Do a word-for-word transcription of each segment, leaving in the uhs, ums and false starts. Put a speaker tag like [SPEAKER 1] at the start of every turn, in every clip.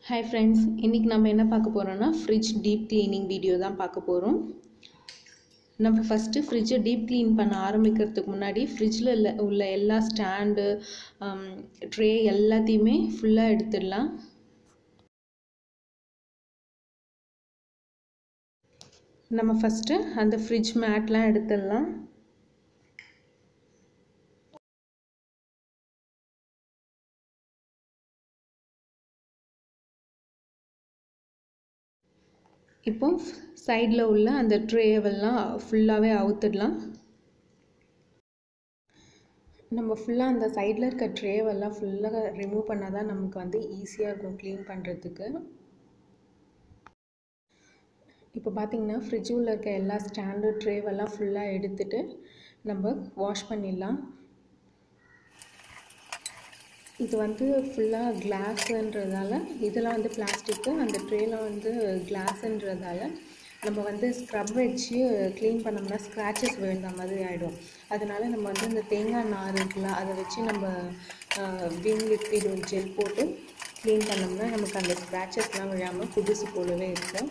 [SPEAKER 1] Hi friends, இன்னைக்கு நம்ம என்ன பார்க்க போறோம்னா fridge deep cleaning வீடியோ தான் பார்க்க போறோம். நம்ம first fridge deep clean பண்ண ஆரம்பிக்கிறதுக்கு முன்னாடி fridgeல உள்ள எல்லா ஸ்டாண்ட் ட்ரே எல்லாத்தையுமே ஃபுல்லா எடுத்துடலாம். நம்ம first அந்த fridge மேட்லாம் எடுத்துடலாம். இப்போ சைடுல உள்ள அந்த ட்ரேவெல்லாம் ஃபுல்லாவே அவுத்துடலாம். நம்ம ஃபுல்லாக அந்த சைடில் இருக்க ட்ரேவெல்லாம் ஃபுல்லாக ரிமூவ் பண்ணால் தான் நமக்கு வந்து ஈஸியாக இருக்கும் க்ளீன் பண்ணுறதுக்கு. இப்போ பார்த்தீங்கன்னா ஃப்ரிட்ஜ் உள்ள இருக்க எல்லா ஸ்டாண்டு ட்ரேவெல்லாம் ஃபுல்லாக எடுத்துட்டு நம்ம வாஷ் பண்ணிடலாம். இது வந்து ஃபுல்லாக கிளாஸுன்றதால இதெல்லாம் வந்து பிளாஸ்டிக்கு, அந்த ட்ரேலாம் வந்து கிளாஸுன்றதால நம்ம வந்து ஸ்க்ரப் வச்சு க்ளீன் பண்ணோம்னா ஸ்க்ராச்சஸ் விழுந்த மாதிரி ஆகிடும். அதனால நம்ம வந்து இந்த தேங்காய் நார் இருக்குல்ல, அதை வச்சு நம்ம விம் லிக்விட் ஒரு ஜெல் போட்டு க்ளீன் பண்ணோம்னா நமக்கு அந்த ஸ்க்ராச்சஸ்லாம் விழாமல் புதுசு போலவே இருக்கும்.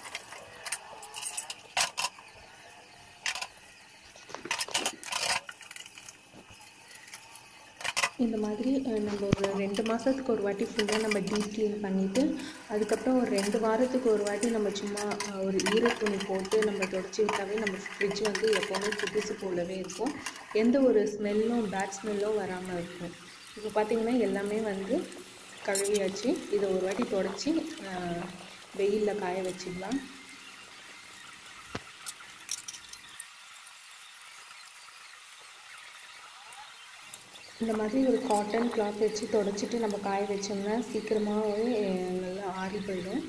[SPEAKER 1] இந்த மாதிரி நம்ம ஒரு ரெண்டு மாதத்துக்கு ஒரு வாட்டி ஃபுல்லாக நம்ம டீப் க்ளீன் பண்ணிவிட்டு அதுக்கப்புறம் ஒரு ரெண்டு வாரத்துக்கு ஒரு வாட்டி நம்ம சும்மா ஒரு ஈரத்துணி போட்டு நம்ம தொடச்சி விட்டாவே நம்ம ஃப்ரிட்ஜ் வந்து எப்போவுமே புதுசு போலவே இருக்கும். எந்த ஒரு ஸ்மெல்லும் பேட் ஸ்மெல்லும் வராமல் இருக்கும். இப்போ பார்த்திங்கன்னா எல்லாமே வந்து கழுவியாச்சு. இதை ஒரு வாட்டி தொடச்சி வெயிலில் காய வச்சிடலாம். இந்த மாதிரி ஒரு காட்டன் கிளாத் வச்சு தொடச்சிட்டு நம்ம காய வச்சோம்னா சீக்கிரமாகவே நல்லா ஆறி போயிடும்.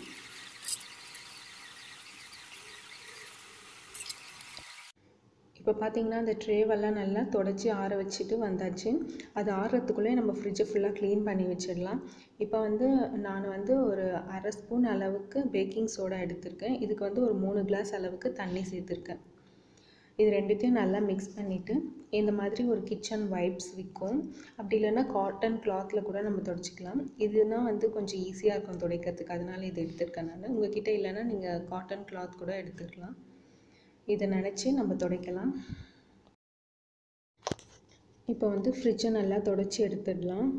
[SPEAKER 1] இப்போ பார்த்தீங்கன்னா அந்த ட்ரேவெல்லாம் நல்லா தொடச்சி ஆற வச்சுட்டு வந்தாச்சு. அது ஆறுறதுக்குள்ளே நம்ம ஃப்ரிட்ஜை ஃபுல்லாக க்ளீன் பண்ணி வச்சிடலாம். இப்போ வந்து நான் வந்து ஒரு அரை ஸ்பூன் அளவுக்கு பேக்கிங் சோடா எடுத்திருக்கேன். இதுக்கு வந்து ஒரு மூணு கிளாஸ் அளவுக்கு தண்ணி சேர்த்துருக்கேன். இது ரெண்டுத்தையும் நல்லா மிக்ஸ் பண்ணிவிட்டு இந்த மாதிரி ஒரு கிச்சன் வைப்ஸ் விற்கும். அப்படி இல்லைன்னா காட்டன் கிளாத்தில் கூட நம்ம துடைச்சிக்கலாம். இதுனா வந்து கொஞ்சம் ஈஸியாக இருக்கும் துடைக்கிறதுக்கு, அதனால இது எடுத்துருக்கேன் நான். உங்ககிட்ட இல்லைன்னா நீங்கள் காட்டன் கிளாத் கூட எடுத்துக்கலாம். இதை நினச்சி நம்ம துடைக்கலாம். இப்போ வந்து ஃப்ரிட்ஜை நல்லா துடைச்சி எடுத்துடலாம்.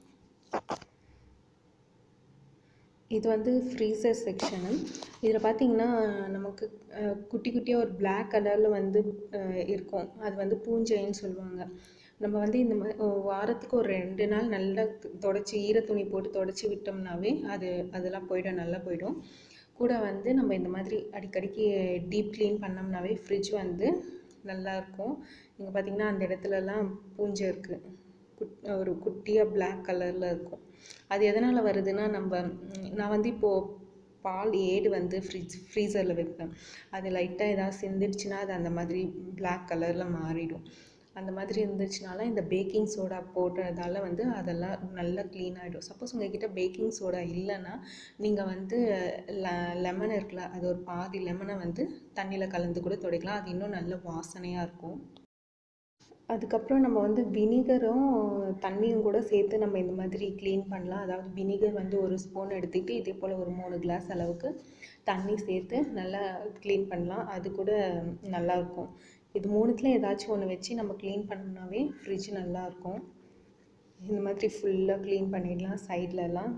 [SPEAKER 1] இது வந்து ஃப்ரீசர் செக்ஷனு. இதில் பார்த்திங்கன்னா நமக்கு குட்டி குட்டியாக ஒரு பிளாக் கலரில் வந்து இருக்கும். அது வந்து பூஞ்சைன்னு சொல்லுவாங்க. நம்ம வந்து இந்த மாதிரி வாரத்துக்கு ஒரு ரெண்டு நாள் நல்லா தொடச்சி ஈரத்துணி போட்டு தொடச்சி விட்டோம்னாவே அது அதெல்லாம் போய்டும், நல்லா போய்டும். கூட வந்து நம்ம இந்த மாதிரி அடிக்கடிக்கு டீப் க்ளீன் பண்ணோம்னாவே ஃப்ரிட்ஜ் வந்து நல்லாயிருக்கும். இங்கே பார்த்திங்கன்னா அந்த இடத்துலலாம் பூஞ்சை இருக்குது. குட் ஒரு குட்டியாக பிளாக் கலரில் இருக்கும். அது எதனால் வருதுன்னா நம்ம நான் வந்து இப்போது பால் ஏடு வந்து ஃப்ரிட்ஜ் ஃப்ரீசரில் வைப்பேன். அது லைட்டாக ஏதாவது சிந்திடுச்சுன்னா அது அந்த மாதிரி பிளாக் கலரில் மாறிடும். அந்த மாதிரி இருந்துச்சுனால இந்த பேக்கிங் சோடா போடுறதால வந்து அதெல்லாம் நல்லா க்ளீன் ஆகிடும். சப்போஸ் உங்கள்கிட்ட பேக்கிங் சோடா இல்லைன்னா நீங்கள் வந்து லெ லெமன் இருக்குல்ல, அது ஒரு பாதி லெமனை வந்து தண்ணியில் கலந்து கூட துடைக்கலாம். அது இன்னும் நல்ல வாசனையாக இருக்கும். அதுக்கப்புறம் நம்ம வந்து வினிகரும் தண்ணியும் கூட சேர்த்து நம்ம இந்த மாதிரி க்ளீன் பண்ணலாம். அதாவது வினிகர் வந்து ஒரு ஸ்பூன் எடுத்துக்கிட்டு இதே போல் ஒரு மூணு கிளாஸ் அளவுக்கு தண்ணி சேர்த்து நல்லா க்ளீன் பண்ணலாம். அது கூட நல்லாயிருக்கும். இது மூணுத்தில் ஏதாச்சும் ஒன்று வச்சு நம்ம க்ளீன் பண்ணோம்னாவே ஃப்ரிட்ஜ் நல்லாயிருக்கும். இந்த மாதிரி ஃபுல்லாக க்ளீன் பண்ணிடலாம் சைட்லலாம்.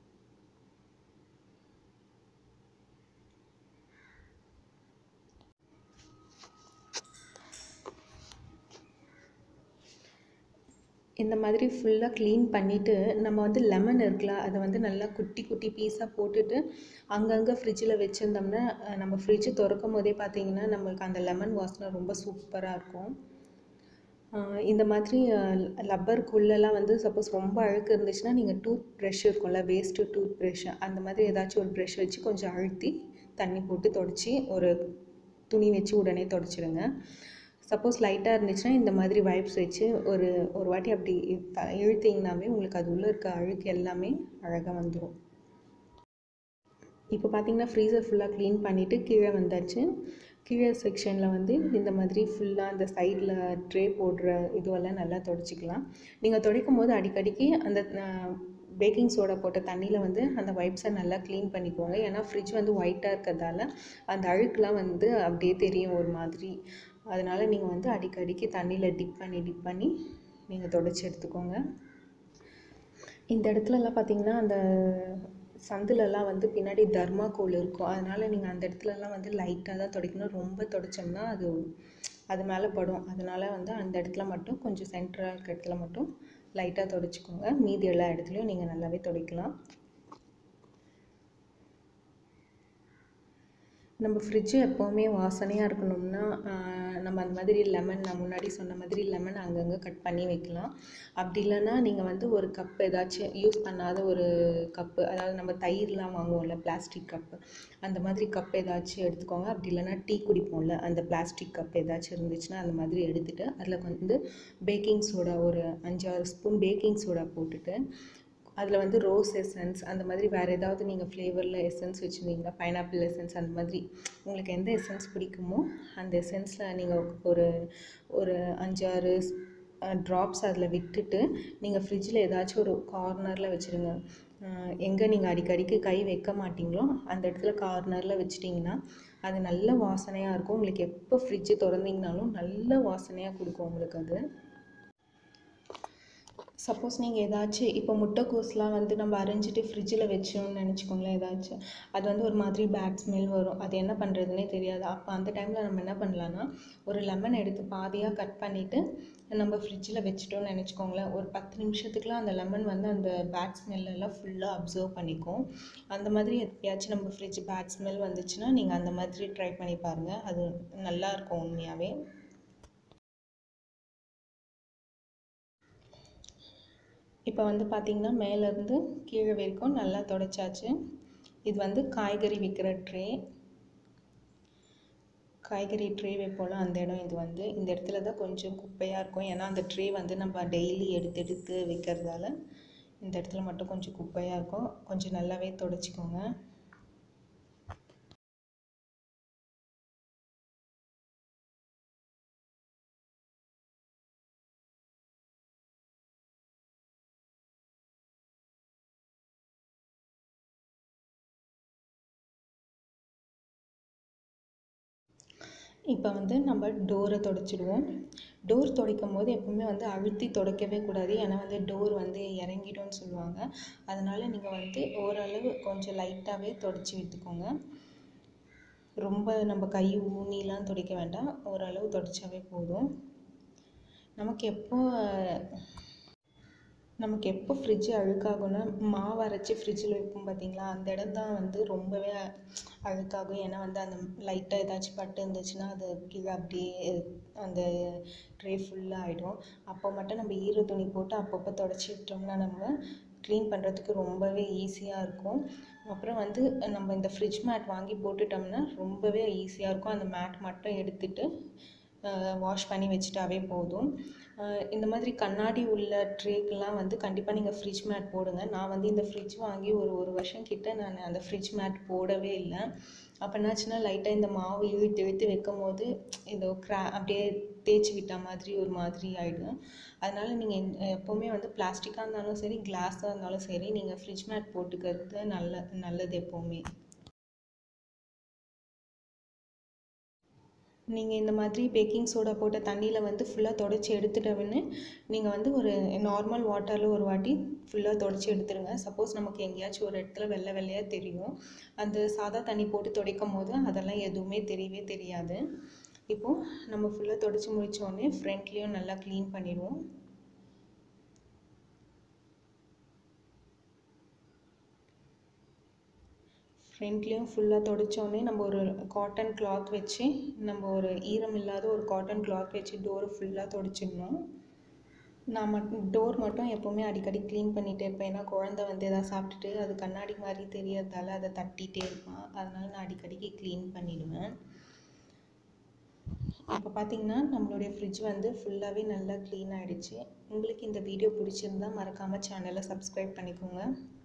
[SPEAKER 1] இந்த மாதிரி ஃபுல்லாக க்ளீன் பண்ணிவிட்டு நம்ம வந்து லெமன் இருக்குல்ல, அதை வந்து நல்லா குட்டி குட்டி பீஸாக போட்டுட்டு அங்கங்கே ஃப்ரிட்ஜில் வச்சுருந்தோம்னா நம்ம ஃப்ரிட்ஜு திறக்கும் போதே பார்த்திங்கன்னா நம்மளுக்கு அந்த லெமன் வாசனை ரொம்ப சூப்பராக இருக்கும். இந்த மாதிரி லப்பருக்குள்ளெல்லாம் வந்து சப்போஸ் ரொம்ப அழுக்கு இருந்துச்சுன்னா நீங்கள் டூத் ப்ரஷ் இருக்கும்ல, வேஸ்ட்டு டூத் ப்ரஷ், அந்த மாதிரி ஏதாச்சும் ஒரு ப்ரஷ் வச்சு கொஞ்சம் அழுத்தி தண்ணி போட்டு தொடச்சி ஒரு துணி வச்சு உடனே தொடச்சிடுங்க. சப்போஸ் லைட்டாக இருந்துச்சுன்னா இந்த மாதிரி வைப்ஸ் வச்சு ஒரு ஒரு வாட்டி அப்படி த இழுத்திங்கனாவே உங்களுக்கு அது உள்ளே இருக்க அழுக்கு எல்லாமே அழகாக வந்துடும். இப்போ பார்த்திங்கன்னா ஃப்ரீசர் ஃபுல்லாக க்ளீன் பண்ணிவிட்டு கீழே வந்தாச்சு. கீழே செக்ஷனில் வந்து இந்த மாதிரி ஃபுல்லாக அந்த சைடில் ட்ரே போடுற இதுவெல்லாம் நல்லா துடைச்சிக்கலாம். நீங்கள் துடைக்கும் போது அடிக்கடிக்கு அந்த பேக்கிங் சோடா போட்ட தண்ணியில் வந்து அந்த வைப்ஸை நல்லா க்ளீன் பண்ணிக்கோங்க. ஏன்னா ஃப்ரிட்ஜ் வந்து ஒயிட்டாக இருக்கிறதால அந்த அழுக்கெலாம் வந்து அப்படியே தெரியும் ஒரு மாதிரி. அதனால் நீங்கள் வந்து அடிக்கடிக்கு தண்ணியில் டிப் பண்ணி டிப் பண்ணி நீங்கள் தொடச்சி எடுத்துக்கோங்க. இந்த இடத்துலலாம் பார்த்திங்கன்னா அந்த சந்துலலாம் வந்து பின்னாடி தர்மாக்கோல் இருக்கும். அதனால் நீங்கள் அந்த இடத்துலலாம் வந்து லைட்டாக தான் துடைக்கணும். ரொம்ப துடைச்சோம்னா அது அது மேலே படும். அதனால் வந்து அந்த இடத்துல மட்டும் கொஞ்சம் சென்டராக இருக்க இடத்துல மட்டும் லைட்டாக துடைச்சிக்கோங்க. மீதி எல்லா இடத்துலையும் நீங்கள் நல்லாவே துடைக்கலாம். நம்ம ஃப்ரிட்ஜு எப்போவுமே வாசனையாக இருக்கணும்னா நம்ம அந்த மாதிரி லெமன், நான் முன்னாடி சொன்ன மாதிரி லெமன் அங்கங்கே கட் பண்ணி வைக்கலாம். அப்படி இல்லைன்னா நீங்கள் வந்து ஒரு கப் ஏதாச்சும் யூஸ் பண்ணாத ஒரு கப்பு, அதாவது நம்ம தயிர்லாம் வாங்குவோம்ல பிளாஸ்டிக் கப்பு, அந்த மாதிரி கப் ஏதாச்சும் எடுத்துக்கோங்க. அப்படி இல்லைன்னா டீ குடிப்போம்ல அந்த பிளாஸ்டிக் கப் ஏதாச்சும் இருந்துச்சுன்னா அந்த மாதிரி எடுத்துகிட்டு அதில் வந்து பேக்கிங் சோடா ஒரு அஞ்சாறு ஸ்பூன் பேக்கிங் சோடா போட்டுட்டு அதில் வந்து ரோஸ் எசன்ஸ் அந்த மாதிரி வேறு ஏதாவது நீங்கள் ஃப்ளேவரில் எசன்ஸ் வச்சுருந்தீங்கன்னா பைனாப்பிள் எசன்ஸ் அந்த மாதிரி உங்களுக்கு எந்த எசன்ஸ் பிடிக்குமோ அந்த எசன்ஸில் நீங்கள் ஒரு ஒரு அஞ்சாறு ட்ராப்ஸ் அதில் விட்டுட்டு நீங்கள் ஃப்ரிட்ஜில் ஏதாச்சும் ஒரு கார்னரில் வச்சுருங்க. எங்கே நீங்கள் அடிக்கடிக்கு கை வைக்க மாட்டிங்களோ அந்த இடத்துல கார்னரில் வச்சிட்டிங்கன்னா அது நல்ல வாசனையாக இருக்கும். உங்களுக்கு எப்போ ஃப்ரிட்ஜு திறந்தீங்கனாலும் நல்ல வாசனையாக கொடுக்கும் உங்களுக்கு அது. சப்போஸ் நீங்கள் ஏதாச்சும் இப்போ முட்டைக்கோஸ்லாம் வந்து நம்ம அரைஞ்சிட்டு ஃப்ரிட்ஜில் வச்சோம்னு நினச்சிக்கோங்களேன், ஏதாச்சும் அது வந்து ஒரு மாதிரி பேட் ஸ்மெல் வரும். அது என்ன பண்ணுறதுனே தெரியாது. அப்போ அந்த டைமில் நம்ம என்ன பண்ணலான்னா ஒரு லெமன் எடுத்து பாதியாக கட் பண்ணிவிட்டு நம்ம ஃப்ரிட்ஜில் வச்சிட்டோம்னு நினச்சிக்கோங்களேன், ஒரு பத்து நிமிஷத்துக்குலாம் அந்த லெமன் வந்து அந்த பேட் ஸ்மெல்லெல்லாம் ஃபுல்லாக அப்சர்வ் பண்ணிக்கும். அந்த மாதிரி எப்பயாச்சும் நம்ம ஃப்ரிட்ஜ் பேட் ஸ்மெல் வந்துச்சுன்னா நீங்கள் அந்த மாதிரி ட்ரை பண்ணி பாருங்கள். அது நல்லாயிருக்கும் உண்மையாகவே. இப்போ வந்து பார்த்திங்கன்னா மேலேருந்து கீழே வரைக்கும் நல்லா துடைச்சாச்சு. இது வந்து காய்கறி விற்கிற ட்ரே, காய்கறி ட்ரே வைப்போல அந்த இடம் இது வந்து. இந்த இடத்துல தான் கொஞ்சம் குப்பையாக இருக்கும். ஏன்னா அந்த ட்ரே வந்து நம்ம டெய்லி எடுத்து எடுத்து வைக்கிறதால இந்த இடத்துல மட்டும் கொஞ்சம் குப்பையாக இருக்கும். கொஞ்சம் நல்லாவே துடைச்சிக்கோங்க. இப்போ வந்து நம்ம டோரை துடைச்சிடுவோம். டோர் துடைக்கும் போது எப்பவுமே வந்து அழுத்தி துடைக்கவே கூடாது. ஏன்னா வந்து டோர் வந்து இறங்கிடும்னு சொல்லுவாங்க. அதனால் நீங்கள் வந்து ஓரளவு கொஞ்சம் லைட்டாகவே துடைச்சி விட்டுக்கோங்க. ரொம்ப நம்ம கை ஊனிலாம் துடைக்க வேண்டாம், ஓரளவு துடைச்சாவே போதும். நமக்கு எப்போ நமக்கு எப்போ ஃப்ரிட்ஜு அழுக்காகும்னா மாவு அரைச்சி ஃப்ரிட்ஜில் வைப்போம் பார்த்திங்களா, அந்த இடம் தான் வந்து ரொம்பவே அழுக்காகும். ஏன்னா வந்து அந்த லைட்டாக ஏதாச்சும் பட்டு இருந்துச்சுன்னா அது கீழே அப்படியே அந்த ட்ரே ஃபுல்லாக ஆகிடும். அப்போ மட்டும் நம்ம ஈர துணி போட்டு அப்பப்போ துடைச்சி விட்டோம்னா நம்ம க்ளீன் பண்ணுறதுக்கு ரொம்பவே ஈஸியாக இருக்கும். அப்புறம் வந்து நம்ம இந்த ஃப்ரிட்ஜ் மேட் வாங்கி போட்டுட்டோம்னா ரொம்பவே ஈஸியாக இருக்கும். அந்த மேட் மட்டும் எடுத்துகிட்டு வாஷ் பண்ணி வச்சுட்டாவே போதும். இந்த மாதிரி கண்ணாடி உள்ள ட்ரேக்கெலாம் வந்து கண்டிப்பாக நீங்கள் ஃப்ரிட்ஜ் மேட் போடுங்க. நான் வந்து இந்த ஃப்ரிட்ஜ் வாங்கி ஒரு ஒரு வருஷம் கிட்ட நான் அந்த ஃப்ரிட்ஜ் மேட் போடவே இல்லை. அப்போ என்னாச்சுன்னா லைட்டாக இந்த மாவு இழுத்து இழுத்து வைக்கும் போது இந்த க்ரா அப்படியே தேய்ச்சி விட்ட மாதிரி ஒரு மாதிரி ஆகிடும். அதனால் நீங்கள் எப்போவுமே வந்து பிளாஸ்டிக்காக இருந்தாலும் சரி, கிளாஸாக இருந்தாலும் சரி, நீங்கள் ஃப்ரிட்ஜ் மேட் போட்டுக்கிறது நல்ல நல்லது எப்போவுமே. நீங்கள் இந்த மாதிரி பேக்கிங் சோடா போட்ட தண்ணியில் வந்து ஃபுல்லாக துடைச்சி எடுத்துட்டவுடனே நீங்கள் வந்து ஒரு நார்மல் வாட்டரில் ஒரு வாட்டி ஃபுல்லாக துடைச்சி எடுத்துருங்க. சப்போஸ் நமக்கு எங்கேயாச்சும் ஒரு இடத்துல வெள்ளை வெள்ளையாக தெரியும், அந்த சாதா தண்ணி போட்டு துடைக்கும் போது அதெல்லாம் எதுவுமே தெரியவே தெரியாது. இப்போது நம்ம ஃபுல்லாக துடைச்சி முடித்தோடனே ஃப்ரண்ட்லேயும் நல்லா க்ளீன் பண்ணிடுவோம். ஃப்ரண்ட்லேயும் ஃபுல்லாக துடைச்சோடனே நம்ம ஒரு காட்டன் கிளாத் வச்சு நம்ம ஒரு ஈரம் இல்லாத ஒரு காட்டன் கிளாத் வச்சு டோரை ஃபுல்லாக துடைச்சிடணும். நான் மட்டும் டோர் மட்டும் எப்போவுமே அடிக்கடி க்ளீன் பண்ணிகிட்டே இருப்பேன். ஏன்னா குழந்தை வந்து எதாவது சாப்பிட்டுட்டு அது கண்ணாடி மாதிரி தெரியறதால அதை தட்டிகிட்டே இருப்பான். அதனால் நான் அடிக்கடிக்கு க்ளீன் பண்ணிவிடுவேன். இப்போ பார்த்திங்கன்னா நம்மளுடைய ஃப்ரிட்ஜ் வந்து ஃபுல்லாகவே நல்லா க்ளீன் ஆகிடுச்சு. உங்களுக்கு இந்த வீடியோ பிடிச்சிருந்தா மறக்காமல் சேனலை சப்ஸ்கிரைப் பண்ணிக்கோங்க.